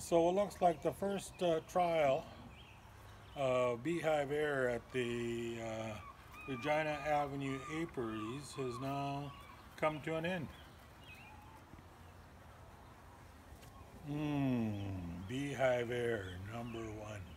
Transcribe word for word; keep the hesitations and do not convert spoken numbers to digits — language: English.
So it looks like the first uh, trial of BEEHIVE Air at the uh, Regina Avenue apiaries has now come to an end. Mmm, BEEHIVE Air number one.